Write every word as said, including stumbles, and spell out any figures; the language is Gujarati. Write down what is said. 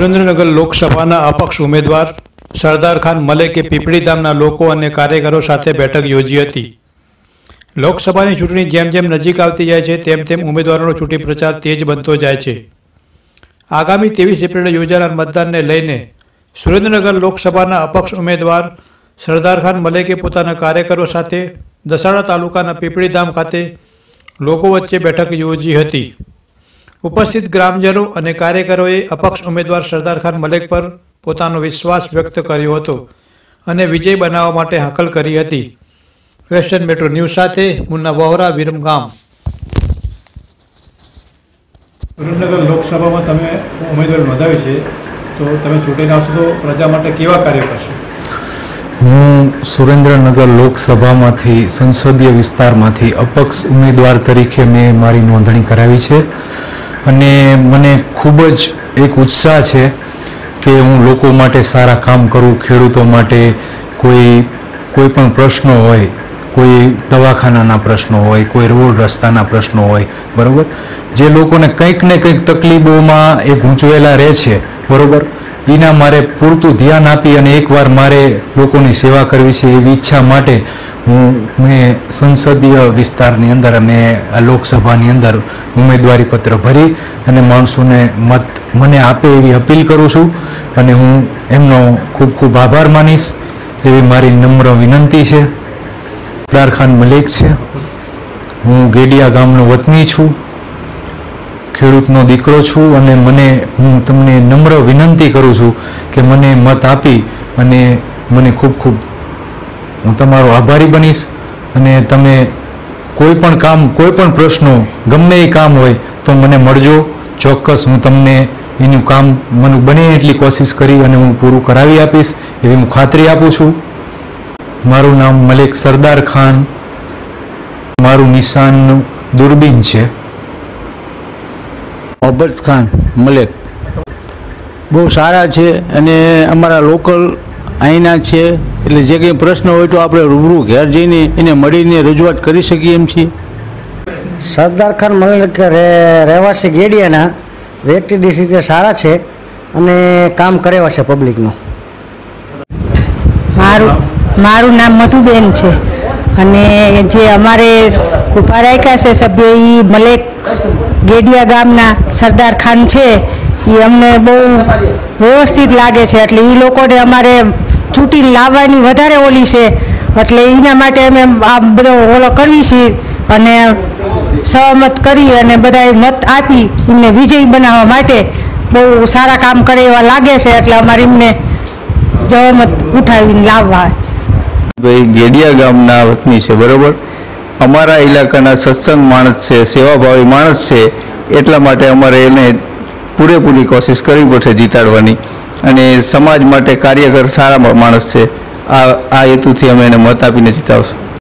સુરેન્દ્રનગર લોકસભાના અપક્ષ ઉમેદવાર સરદાર ખાન મલેકે પીપળીધામના લોકો અને કાર્યકરો સાથે બેઠક યોજી હતી। લોકસભાની ચૂંટણી જેમ જેમ નજીક આવતી જાય છે તેમ તેમ ઉમેદવારોનો ચૂંટણી પ્રચાર તેજ બનતો જાય છે। આગામી ત્રેવીસ એપ્રિલે યોજાનાર મતદાનને લઈને સુરેન્દ્રનગર લોકસભાના અપક્ષ ઉમેદવાર સરદાર ખાન મલેકે પોતાના કાર્યકરો સાથે દસાડા તાલુકાના પીપળીધામ ખાતે લોકો વચ્ચે બેઠક યોજી હતી। ઉપસ્થિત ગ્રામજનો અને કાર્યકરોએ અપક્ષ ઉમેદવાર સરદાર ખાન મલેક પર પોતાનો વિશ્વાસ વ્યક્ત કર્યો હતો અને વિજય બનાવવા માટે હાકલ કરી હતી। વેસ્ટર્ન મેટ્રો ન્યૂઝ સાથે મુન્ના વોહરા, વિરમગામ। સુરેન્દ્રનગર લોકસભામાં તમે ઉમેદવારી નોંધાવી છે, તો તમે ચૂંટીને આવશો તો પ્રજા માટે કેવા કાર્યો કરશો? હું સુરેન્દ્રનગર લોકસભામાંથી સંસદીય વિસ્તારમાંથી અપક્ષ ઉમેદવાર તરીકે મેં મારી નોંધણી કરાવી છે અને મને ખૂબ જ એક ઉત્સાહ છે કે હું લોકો માટે સારા કામ કરું। ખેડૂતો માટે કોઈ કોઈ પણ પ્રશ્નો હોય, કોઈ દવાખાનાના પ્રશ્નો હોય, કોઈ રોડ રસ્તાના પ્રશ્નો હોય, બરાબર, જે લોકોને કંઈક ને કંઈક તકલીફોમાં એ ગૂંચવેલા રહે છે, બરાબર, એના મારે પૂરતું ધ્યાન આપી અને એકવાર મારે લોકોની સેવા કરવી છે એવી ઈચ્છા માટે હું મેં સંસદીય વિસ્તારની અંદર મેં આ લોકસભાની અંદર ઉમેદવારી પત્ર ભરી અને માણસોને મત મને આપે એવી અપીલ કરું છું અને હું એમનો ખૂબ ખૂબ આભાર માનીશ એવી મારી નમ્ર વિનંતી છે। સરદાર ખાન મલેક છે, હું ગેડિયા ગામનો વતની છું, ખેડૂતનો દીકરો છું અને મને હું તમને નમ્ર વિનંતી કરું છું કે મને મત આપી અને મને ખૂબ ખૂબ હું તમારો આભારી બનીશ અને તમે કોઈ પણ કામ, કોઈ પણ પ્રશ્નો, ગમે એ કામ હોય તો મને મળજો, ચોક્કસ હું તમને એનું કામ મને બને એટલી કોશિશ કરી અને હું પૂરું કરાવી આપીશ એવી હું ખાતરી આપું છું। મારું નામ મલેક સરદાર ખાન, મારું નિશાન દૂરબીન છે। મોહબ્બત ખાન મલેક બહુ સારા છે અને અમારા લોકલ અહીંના છે, એટલે જે કંઈ પ્રશ્ન હોય તો આપણે રૂબરૂ ઘેર જઈને એને મળીને રજૂઆત કરી શકીએ એમ છીએ। સરદાર ખાન મલેક રહેવાસી ગેડિયાના વ્યક્તિ રીતે સારા છે અને કામ કરેવા છે પબ્લિકનું। મારું મારું નામ મધુબેન છે અને જે અમારે ઉભા રાખ્યા છે સભ્ય એ મલેક ગેડિયા ગામના સરદાર ખાન છે, એ અમને બહુ વ્યવસ્થિત લાગે છે, એટલે એ લોકોને અમારે ચૂંટીને લાવવાની વધારે ઓલી છે, એટલે એના માટે અમે આ બધો ઓલો કરવી છીએ અને સહમત કરી અને બધાએ મત આપી એમને વિજયી બનાવવા માટે બહુ સારા કામ કરે એવા લાગે છે, એટલે અમારે એમને જહમત ઉઠાવીને લાવવા છે। ભાઈ ગેડિયા ગામના વતની છે, બરાબર, અમારા ઇલાકાના સત્સંગ માણસ છે, સેવાભાવી માણસ છે, એટલા માટે અમારે એને પૂરેપૂરી કોશિશ કરવી પડશે જીતાડવાની અને સમાજ માટે કાર્યકર સારા માણસ છે, આ આ હેતુથી અમે એને મત આપીને જીતાવશું।